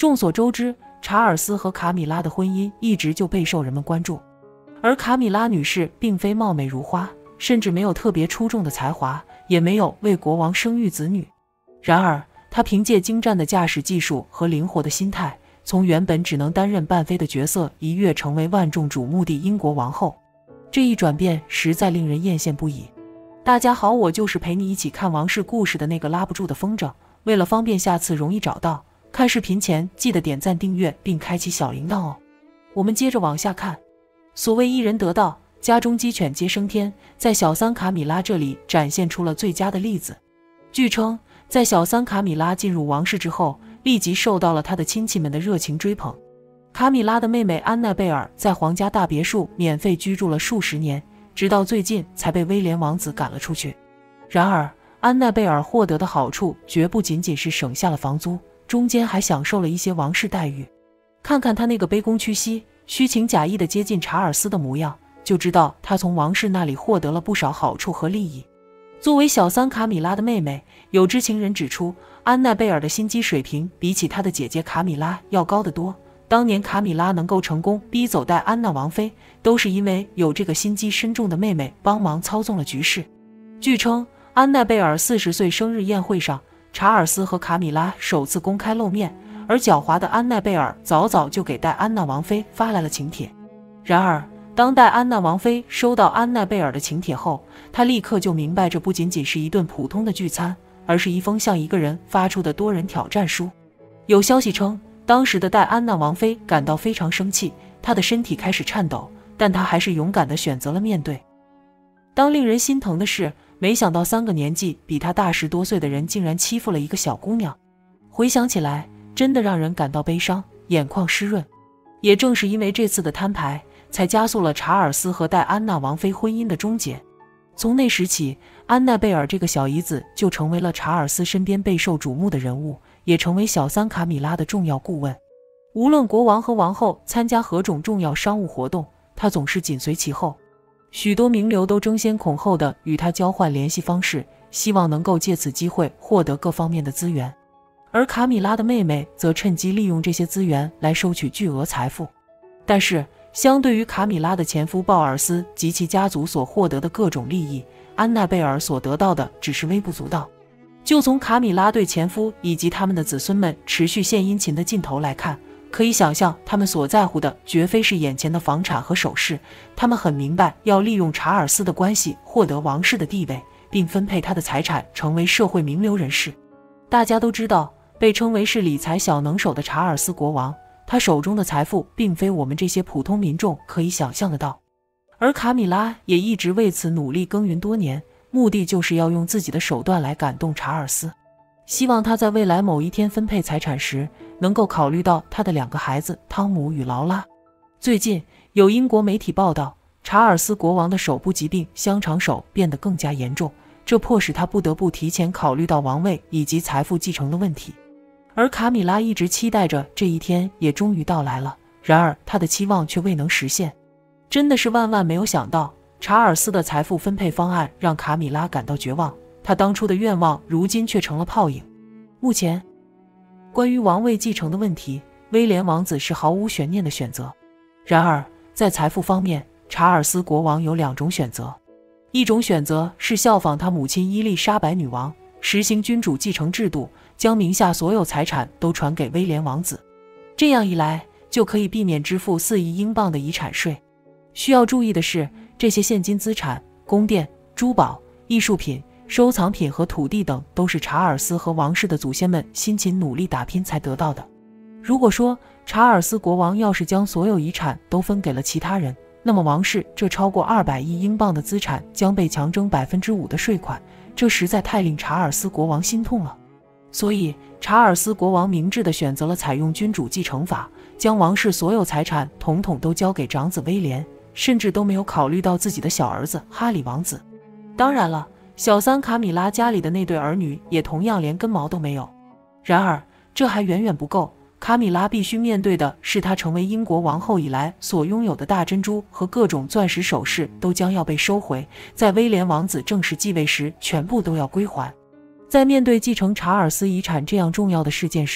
众所周知，查尔斯和卡米拉的婚姻一直就备受人们关注，而卡米拉女士并非貌美如花，甚至没有特别出众的才华，也没有为国王生育子女。然而，她凭借精湛的驾驶技术和灵活的心态，从原本只能担任伴妃的角色一跃成为万众瞩目的英国王后。这一转变实在令人艳羡不已。大家好，我就是陪你一起看王室故事的那个拉不住的风筝。为了方便下次容易找到，看视频前记得点赞订阅并开启小铃铛哦。我们接着往下看。所谓一人得道，家中鸡犬皆升天，在小三卡米拉这里展现出了最佳的例子。据称，在小三卡米拉进入王室之后，立即受到了她的亲戚们的热情追捧。卡米拉的妹妹安娜贝尔在皇家大别墅免费居住了数十年，直到最近才被威廉王子赶了出去。然而，安娜贝尔获得的好处绝不仅仅是省下了房租，中间还享受了一些王室待遇。看看她那个卑躬屈膝、虚情假意地接近查尔斯的模样，就知道她从王室那里获得了不少好处和利益。作为小三卡米拉的妹妹，有知情人指出，安娜贝尔的心机水平比起她的姐姐卡米拉要高得多。当年卡米拉能够成功逼走戴安娜王妃，都是因为有这个心机深重的妹妹帮忙操纵了局势。据称，安娜贝尔40岁生日宴会上，查尔斯和卡米拉首次公开露面，而狡猾的安娜贝尔早早就给戴安娜王妃发来了请帖。然而，当戴安娜王妃收到安娜贝尔的请帖后，她立刻就明白这不仅仅是一顿普通的聚餐，而是一封向一个人发出的多人挑战书。有消息称，当时的戴安娜王妃感到非常生气，她的身体开始颤抖，但她还是勇敢地选择了面对。当令人心疼的是，没想到3个年纪比她大10多岁的人竟然欺负了一个小姑娘。回想起来，真的让人感到悲伤，眼眶湿润。也正是因为这次的摊牌，才加速了查尔斯和戴安娜王妃婚姻的终结。从那时起，安娜贝尔这个小姨子就成为了查尔斯身边备受瞩目的人物，也成为小三卡米拉的重要顾问。无论国王和王后参加何种重要商务活动，她总是紧随其后。许多名流都争先恐后地与她交换联系方式，希望能够借此机会获得各方面的资源。而卡米拉的妹妹则趁机利用这些资源来收取巨额财富。但是，相对于卡米拉的前夫鲍尔斯及其家族所获得的各种利益，安娜贝尔所得到的只是微不足道。就从卡米拉对前夫以及他们的子孙们持续献殷勤的劲头来看，可以想象他们所在乎的绝非是眼前的房产和首饰，他们很明白要利用查尔斯的关系获得王室的地位，并分配他的财产，成为社会名流人士。大家都知道，被称为是理财小能手的查尔斯国王，他手中的财富并非我们这些普通民众可以想象得到。而卡米拉也一直为此努力耕耘多年，目的就是要用自己的手段来感动查尔斯，希望他在未来某一天分配财产时，能够考虑到他的2个孩子汤姆与劳拉。最近有英国媒体报道，查尔斯国王的手部疾病香肠手变得更加严重，这迫使他不得不提前考虑到王位以及财富继承的问题。而卡米拉一直期待着这一天也终于到来了，然而他的期望却未能实现。真的是万万没有想到，查尔斯的财富分配方案让卡米拉感到绝望，他当初的愿望如今却成了泡影。目前，关于王位继承的问题，威廉王子是毫无悬念的选择。然而，在财富方面，查尔斯国王有2种选择。一种选择是效仿他母亲伊丽莎白女王，实行君主继承制度，将名下所有财产都传给威廉王子。这样一来，就可以避免支付4亿英镑的遗产税。需要注意的是，这些现金资产、宫殿、珠宝、艺术品、收藏品和土地等都是查尔斯和王室的祖先们辛勤努力打拼才得到的。如果说查尔斯国王要是将所有遗产都分给了其他人，那么王室这超过200亿英镑的资产将被强征 5% 的税款，这实在太令查尔斯国王心痛了。所以查尔斯国王明智地选择了采用君主继承法，将王室所有财产统统都交给长子威廉，甚至都没有考虑到自己的小儿子哈里王子。当然了，小三卡米拉家里的那对儿女也同样连根毛都没有。然而这还远远不够，卡米拉必须面对的是她成为英国王后以来所拥有的大珍珠和各种钻石首饰都将要被收回，在威廉王子正式继位时全部都要归还。在面对继承查尔斯遗产这样重要的事件时，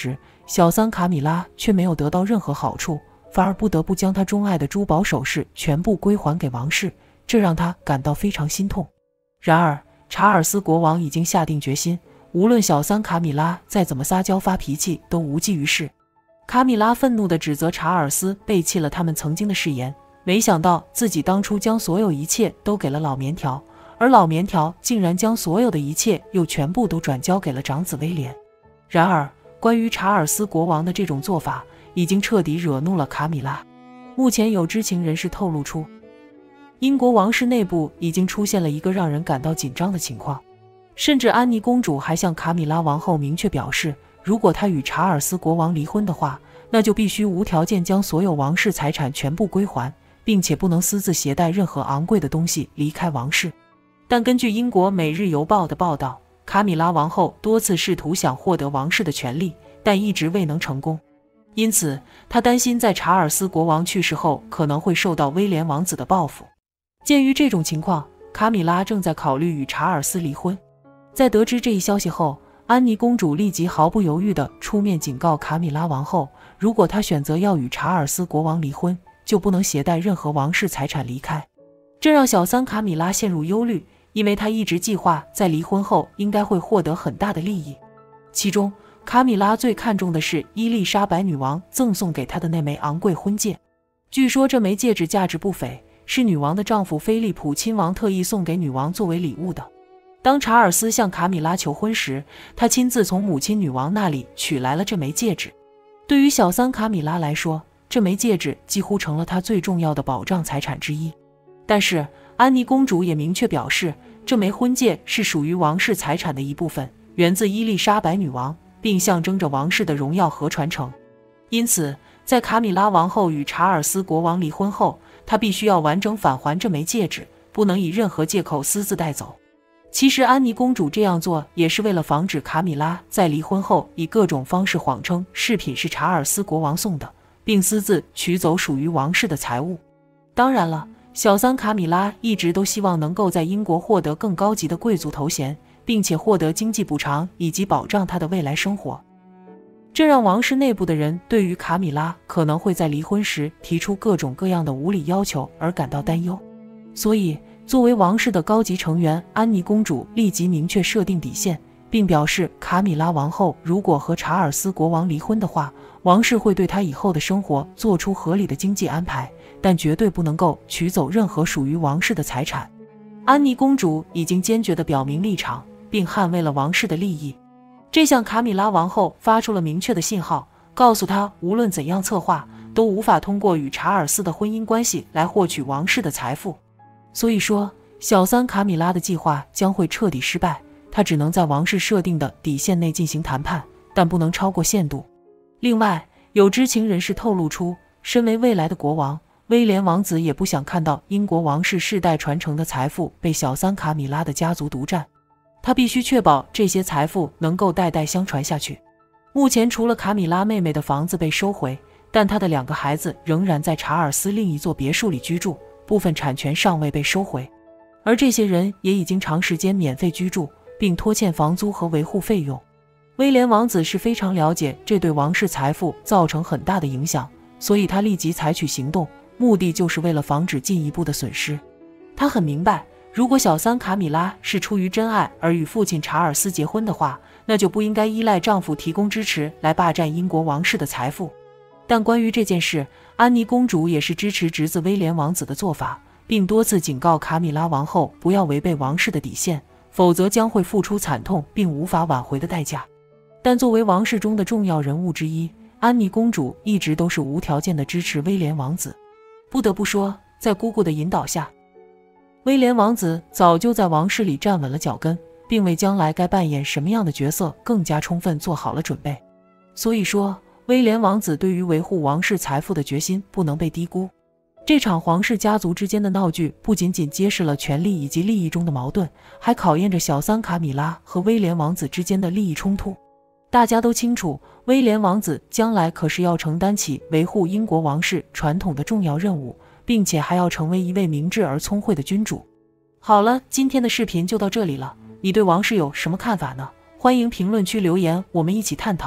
小三卡米拉却没有得到任何好处，反而不得不将她钟爱的珠宝首饰全部归还给王室，这让他感到非常心痛。然而查尔斯国王已经下定决心，无论小三卡米拉再怎么撒娇发脾气都无济于事。卡米拉愤怒地指责查尔斯背弃了他们曾经的誓言，没想到自己当初将所有一切都给了老棉条，而老棉条竟然将所有的一切又全部都转交给了长子威廉。然而关于查尔斯国王的这种做法已经彻底惹怒了卡米拉。目前有知情人士透露出，英国王室内部已经出现了一个让人感到紧张的情况，甚至安妮公主还向卡米拉王后明确表示，如果她与查尔斯国王离婚的话，那就必须无条件将所有王室财产全部归还，并且不能私自携带任何昂贵的东西离开王室。但根据英国《每日邮报》的报道，卡米拉王后多次试图想获得王室的权利，但一直未能成功。因此她担心在查尔斯国王去世后可能会受到威廉王子的报复。鉴于这种情况，卡米拉正在考虑与查尔斯离婚。在得知这一消息后，安妮公主立即毫不犹豫地出面警告卡米拉王后，如果她选择要与查尔斯国王离婚，就不能携带任何王室财产离开。这让小三卡米拉陷入忧虑，因为她一直计划在离婚后应该会获得很大的利益。其中卡米拉最看重的是伊丽莎白女王赠送给她的那枚昂贵婚戒。据说这枚戒指价值不菲，是女王的丈夫菲利普亲王特意送给女王作为礼物的。当查尔斯向卡米拉求婚时，他亲自从母亲女王那里取来了这枚戒指。对于小三卡米拉来说，这枚戒指几乎成了她最重要的保障财产之一。但是安妮公主也明确表示，这枚婚戒是属于王室财产的一部分，源自伊丽莎白女王，并象征着王室的荣耀和传承。因此在卡米拉王后与查尔斯国王离婚后，她必须要完整返还这枚戒指，不能以任何借口私自带走。其实安妮公主这样做也是为了防止卡米拉在离婚后以各种方式谎称饰品是查尔斯国王送的，并私自取走属于王室的财物。当然了，小三卡米拉一直都希望能够在英国获得更高级的贵族头衔，并且获得经济补偿以及保障她的未来生活。这让王室内部的人对于卡米拉可能会在离婚时提出各种各样的无理要求而感到担忧。所以作为王室的高级成员，安妮公主立即明确设定底线，并表示卡米拉王后如果和查尔斯国王离婚的话，王室会对她以后的生活做出合理的经济安排，但绝对不能够取走任何属于王室的财产。安妮公主已经坚决地表明立场，并捍卫了王室的利益。这向卡米拉王后发出了明确的信号，告诉她无论怎样策划，都无法通过与查尔斯的婚姻关系来获取王室的财富。所以说，小三卡米拉的计划将会彻底失败，她只能在王室设定的底线内进行谈判，但不能超过限度。另外，有知情人士透露出，身为未来的国王，威廉王子也不想看到英国王室世代传承的财富被小三卡米拉的家族独占，他必须确保这些财富能够代代相传下去。目前除了卡米拉妹妹的房子被收回，但她的2个孩子仍然在查尔斯另一座别墅里居住，部分产权尚未被收回，而这些人也已经长时间免费居住，并拖欠房租和维护费用。威廉王子是非常了解这对王室财富造成很大的影响，所以他立即采取行动，目的就是为了防止进一步的损失。他很明白，如果小三卡米拉是出于真爱而与父亲查尔斯结婚的话，那就不应该依赖丈夫提供支持来霸占英国王室的财富。但关于这件事，安妮公主也是支持侄子威廉王子的做法，并多次警告卡米拉王后不要违背王室的底线，否则将会付出惨痛并无法挽回的代价。但作为王室中的重要人物之一，安妮公主一直都是无条件的支持威廉王子。不得不说，在姑姑的引导下，威廉王子早就在王室里站稳了脚跟，并为将来该扮演什么样的角色更加充分做好了准备。所以说，威廉王子对于维护王室财富的决心不能被低估。这场皇室家族之间的闹剧不仅仅揭示了权力以及利益中的矛盾，还考验着小三卡米拉和威廉王子之间的利益冲突。大家都清楚，威廉王子将来可是要承担起维护英国王室传统的重要任务，并且还要成为一位明智而聪慧的君主。好了，今天的视频就到这里了，你对王室有什么看法呢？欢迎评论区留言，我们一起探讨。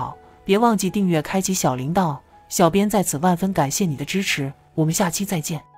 别忘记订阅，开启小铃铛。小编在此万分感谢你的支持，我们下期再见。